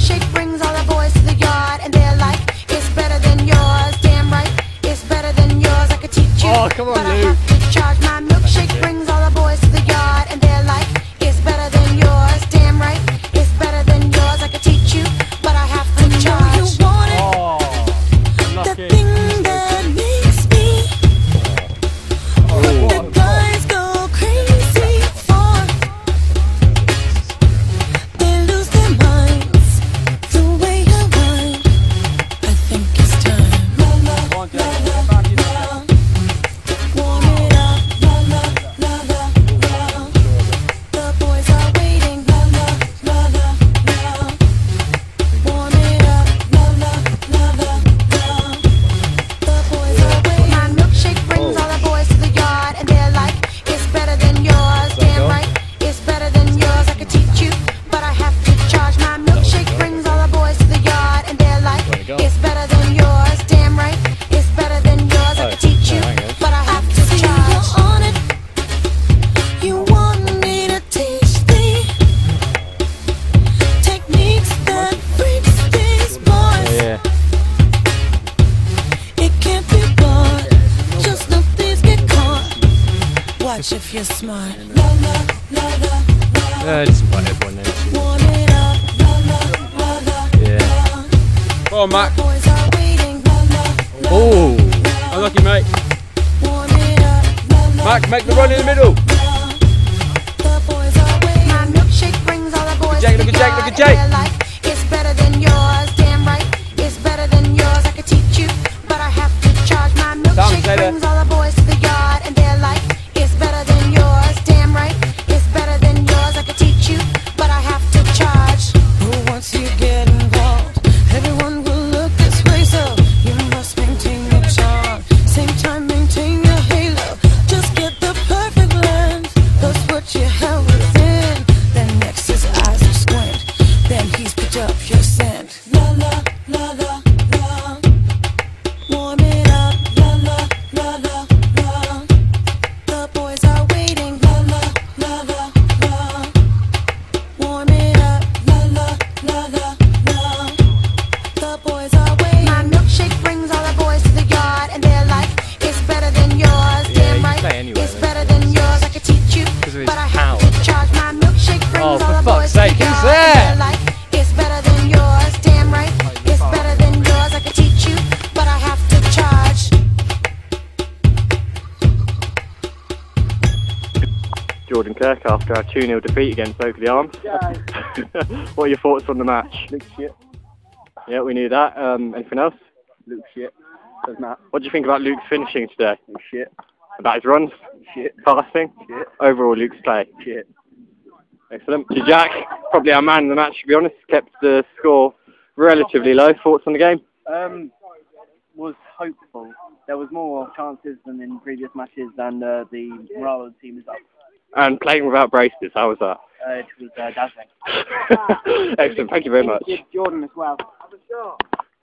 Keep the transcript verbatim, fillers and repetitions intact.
milkshake brings all the boys to the yard, and they're like, it's better than yours. Damn right, it's better than yours. I could teach you, oh, come on, but I Luke. have to charge. My milkshake brings all the boys to the yard, and they're like, it's better than yours. Damn right, it's better than yours. I could teach you, but I have to charge. You want it, oh, the thing that makes me, oh, the guys go crazy for. They lose their minds the way I whine. I think it's time. La la la la la. Warm it up. La la la la la. The boys are waiting. La la la la la. Warm it up. La la la la la. The boys are waiting. My milkshake brings all the boys to the yard, and they're like, it's better than yours. Damn right, it's better than yours. I could teach you, but I have to charge. My milkshake brings all the boys to the yard, and they're like, it's better than yours. Damn right, it's better than yours. I could teach you, but I have to charge. You're on it. You want me to teach thee techniques that freaks these boys. yeah. It can't be bought. Just no thieves get caught. Watch if you're smart. La la la la la. Uh, just invite everyone there. Warm it up. La la la la. Yeah. Come on, Mac. Boys are waiting. La la la. Oh, unlucky, mate. Warm it up. La la. Mac, make the run in the middle. The boys are waiting. My milkshake brings all the boys Jake, to look the at Jake, yard, look at and Jake. they're like, it's better than yours. Damn right, it's better than yours. I could teach you, but I have to charge. My milkshake say that. brings all the boys to the yard, and they're like, it's better than yours. Damn right, it's better than yours. I could teach you, but I have to charge. Once you get involved, everyone will look this way, so you must maintain your charm. Same time, maintain your halo. Just get the perfect lens. That's what you have within. Then next his eyes will squint. Then he's picked up your scent. La la la la la. Warm it up. La la la la la. The boys are waiting. La la la la la. Warm it up. La la la la la. The boys are waiting. My milkshake brings all the boys to the yard, and they're like, it's better than yours. Yeah, Damn you right, play anyway, it's mate. better than yours. I could teach you, Because of his but I have power. to charge. My milkshake brings Oh, all for the fuck's boys to sake, the who's yard, there? and they're like, it's better than yours. Damn right, it's better than yours. I could teach you, but I have to charge. Jordan Kirk after our two nil defeat against Oakley Arms. What are your thoughts on the match? Luke's shit. Yeah, we knew that. Um, anything else? Luke's shit. Does not. What do you think about Luke's finishing today? Luke's shit. About his runs? Shit. Passing? Shit. Overall, Luke's play? Shit. Excellent. To Jack, probably our man in the match, to be honest, kept the score relatively low. Thoughts on the game? Um, was hopeful. There was more chances than in previous matches, and uh, the morale of the team is up. And playing without braces, how was that? Uh, it was uh, dazzling. Excellent, thank you very much. Jordan as well.